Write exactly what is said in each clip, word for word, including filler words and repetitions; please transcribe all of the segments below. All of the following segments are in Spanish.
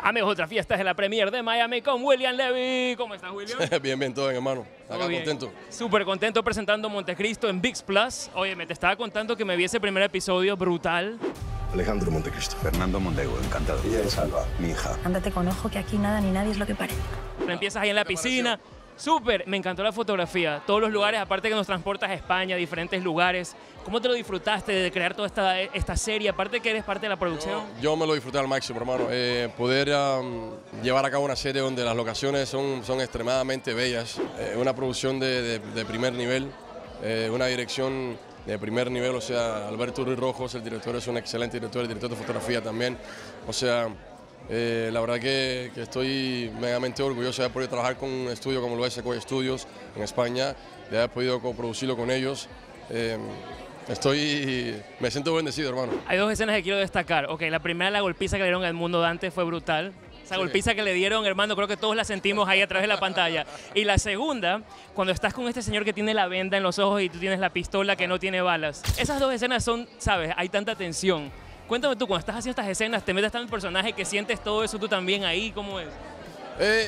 Amigos, otra fiesta de la Premier de Miami con William Levy. ¿Cómo estás, William? Bien, bien, todo bien, hermano. Acá contento. Súper contento presentando Montecristo en ViX Plus. Oye, me te estaba contando que me vi ese primer episodio brutal. Alejandro Montecristo. Fernando Mondego, encantado. Ella es Alba, mi hija. Ándate con ojo que aquí nada ni nadie es lo que parece. Empiezas ahí en la piscina. Súper, me encantó la fotografía. Todos los lugares, aparte que nos transportas a España, diferentes lugares. ¿Cómo te lo disfrutaste de crear toda esta, esta serie? Aparte que eres parte de la producción. Yo, yo me lo disfruté al máximo, hermano. Eh, poder um, llevar a cabo una serie donde las locaciones son, son extremadamente bellas. Eh, una producción de, de, de primer nivel, eh, una dirección de primer nivel. O sea, Alberto Ruiz Rojos, el director, es un excelente director, el director de fotografía también. O sea, eh, la verdad que, que estoy megamente orgulloso de haber podido trabajar con un estudio como lo es Sequoia Studios en España, de haber podido coproducirlo con ellos. Eh, Estoy, me siento bendecido, hermano. Hay dos escenas que quiero destacar. Ok, la primera, la golpiza que le dieron a Edmundo Dante fue brutal. Esa sí. golpiza que le dieron, hermano, creo que todos la sentimos ahí a través de la pantalla. Y la segunda, cuando estás con este señor que tiene la venda en los ojos y tú tienes la pistola que no tiene balas. Esas dos escenas son, sabes, hay tanta tensión. Cuéntame tú, cuando estás haciendo estas escenas, te metes tan en el personaje que sientes todo eso tú también ahí, ¿cómo es? Eh,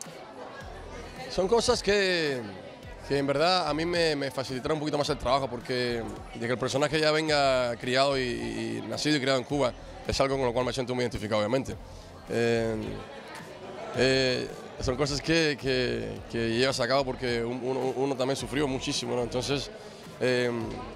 son cosas que... que en verdad a mí me, me facilitará un poquito más el trabajo, porque de que el personaje ya venga criado y, y nacido y criado en Cuba es algo con lo cual me siento muy identificado, obviamente. Eh, eh, son cosas que, que, que llevas a cabo porque uno, uno también sufrió muchísimo, ¿no? Entonces, eh,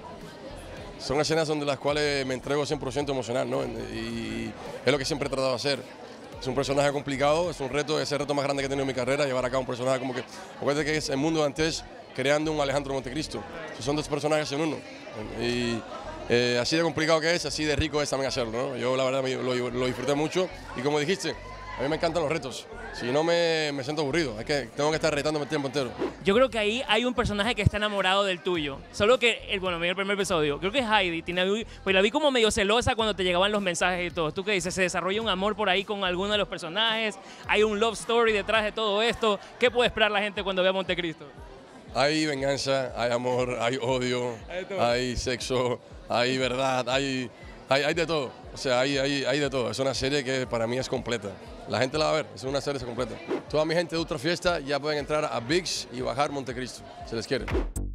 son escenas donde las cuales me entrego cien por ciento emocional, ¿no? Y es lo que siempre he tratado de hacer. Es un personaje complicado, es un reto, es el reto más grande que he tenido en mi carrera, llevar a cabo un personaje como que... Acuérdate que es el mundo de antes creando un Alejandro Montecristo. Son dos personajes en uno. Y eh, así de complicado que es, así de rico es también hacerlo, ¿no? Yo la verdad lo, lo disfruté mucho y como dijiste, a mí me encantan los retos. Si no me, me siento aburrido, es que tengo que estar retándome el tiempo entero. Yo creo que ahí hay un personaje que está enamorado del tuyo. Solo que, el, bueno, mira el primer episodio, creo que es Heidi, tiene, pues la vi como medio celosa cuando te llegaban los mensajes y todo. ¿Tú qué dices? ¿Se desarrolla un amor por ahí con alguno de los personajes? ¿Hay un love story detrás de todo esto? ¿Qué puede esperar la gente cuando vea Montecristo? Hay venganza, hay amor, hay odio, hay, hay sexo, hay verdad, hay, hay, hay de todo. O sea, hay, hay, hay de todo. Es una serie que para mí es completa. La gente la va a ver, es una serie completa. Toda mi gente de Ultra Fiesta ya pueden entrar a ViX y bajar Montecristo, si les quiere.